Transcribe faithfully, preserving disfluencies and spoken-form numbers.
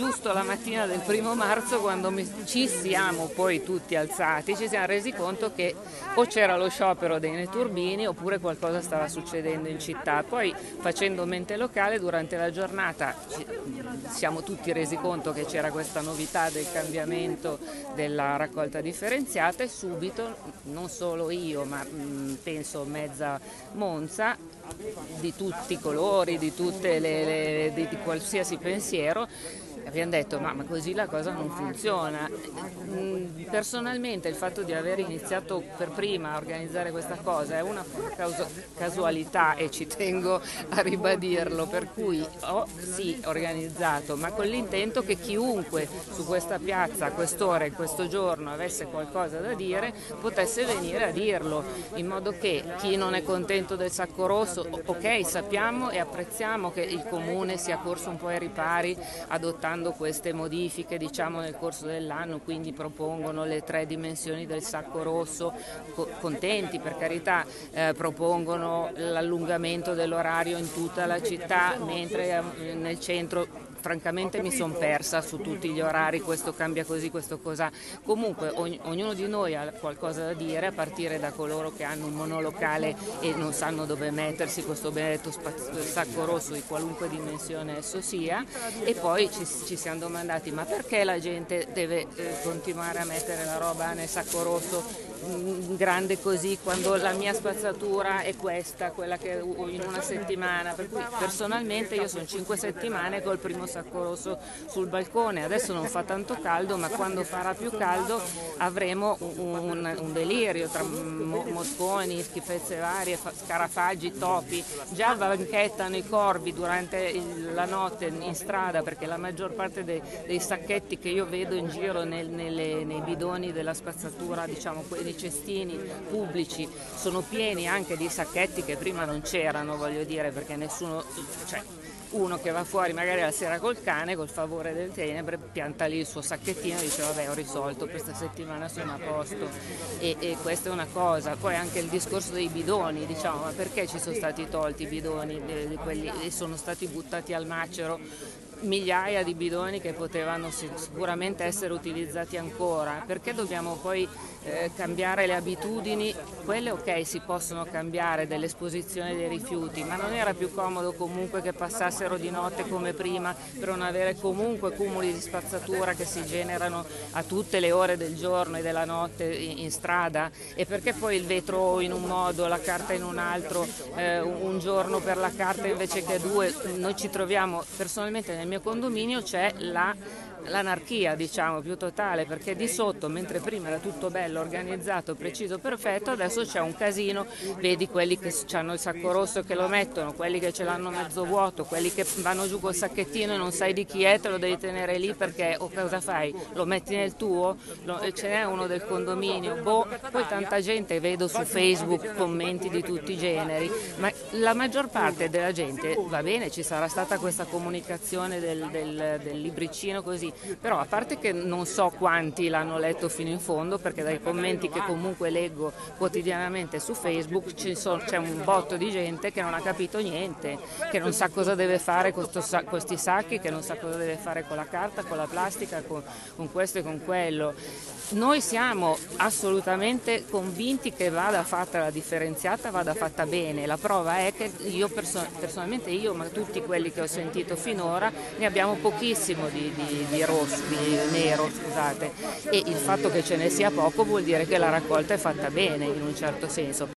giusto la mattina del primo marzo, quando mi, ci siamo poi tutti alzati, ci siamo resi conto che o c'era lo sciopero dei netturbini oppure qualcosa stava succedendo in città. Poi, facendo mente locale, durante la giornata ci siamo tutti resi conto che c'era questa novità del cambiamento della raccolta differenziata, e subito, non solo io ma mh, penso mezza Monza, di tutti i colori, di, tutte le, le, di, di qualsiasi pensiero, abbiamo detto ma, ma così la cosa non funziona. Personalmente il fatto di aver iniziato per prima a organizzare questa cosa è una pura casualità, e ci tengo a ribadirlo, per cui ho sì organizzato, ma con l'intento che chiunque su questa piazza a quest'ora, in questo giorno, avesse qualcosa da dire, potesse venire a dirlo, in modo che chi non è contento del sacco rosso, ok, sappiamo e apprezziamo che il comune sia corso un po' ai ripari adottando queste modifiche, diciamo, nel corso dell'anno, quindi propongono le tre dimensioni del sacco rosso, co- contenti per carità, eh, propongono l'allungamento dell'orario in tutta la città, mentre eh, nel centro francamente mi sono persa su tutti gli orari, questo cambia così, questo cos'ha. Comunque ogn- ognuno di noi ha qualcosa da dire, a partire da coloro che hanno un monolocale e non sanno dove mettersi questo benedetto spazio, sacco rosso di qualunque dimensione esso sia, e poi ci, ci siamo domandati ma perché la gente deve eh, continuare a mettere la roba nel sacco rosso mh, grande così, quando la mia spazzatura è questa, quella che in una settimana, per cui personalmente io sono cinque settimane col primo sacco rosso sul balcone. Adesso non fa tanto caldo, ma quando farà più caldo avremo un, un, un delirio tra mo, mosconi, schifezze varie, scarafaggi, topi. Già banchettano i corvi durante il, la notte in strada, perché la maggior parte dei, dei sacchetti che io vedo in giro nel, nelle, nei bidoni della spazzatura, diciamo nei cestini pubblici, sono pieni anche di sacchetti che prima non c'erano, voglio dire, perché nessuno, cioè, uno che va fuori magari la sera col cane, col favore del tenebre, pianta lì il suo sacchettino e dice vabbè, ho risolto, questa settimana sono a posto, e, e questa è una cosa. Poi anche il discorso dei bidoni, diciamo, ma perché ci sono stati tolti i bidoni di, di quelli, e sono stati buttati al macero migliaia di bidoni che potevano sicuramente essere utilizzati ancora? Perché dobbiamo poi eh, cambiare le abitudini? Quelle ok, si possono cambiare, dell'esposizione dei rifiuti, ma non era più comodo comunque che passassero di notte come prima, per non avere comunque cumuli di spazzatura che si generano a tutte le ore del giorno e della notte in, in strada? E perché poi il vetro in un modo, la carta in un altro, eh, un giorno per la carta invece che due? Noi ci troviamo, personalmente nel mio condominio c'è la, l'anarchia, diciamo, più totale, perché di sotto, mentre prima era tutto bello, organizzato, preciso, perfetto, adesso c'è un casino. Vedi quelli che hanno il sacco rosso e che lo mettono, quelli che ce l'hanno mezzo vuoto, quelli che vanno giù col sacchettino e non sai di chi è, te lo devi tenere lì perché o cosa fai? Lo metti nel tuo? Lo, ce n'è uno del condominio? Boh. Poi tanta gente, vedo su Facebook commenti di tutti i generi, ma la maggior parte della gente, va bene, ci sarà stata questa comunicazione del, del, del libricino così, però a parte che non so quanti l'hanno letto fino in fondo, perché dai commenti che comunque leggo quotidianamente su Facebook ci sono, c'è un botto di gente che non ha capito niente, che non sa cosa deve fare con questi sacchi, che non sa cosa deve fare con la carta, con la plastica, con, con questo e con quello. Noi siamo assolutamente convinti che vada fatta la differenziata, vada fatta bene. La prova è che io perso- personalmente io, ma tutti quelli che ho sentito finora, ne abbiamo pochissimo di, di, di rosso, di nero, scusate, e il fatto che ce ne sia poco vuol dire che la raccolta è fatta bene in un certo senso.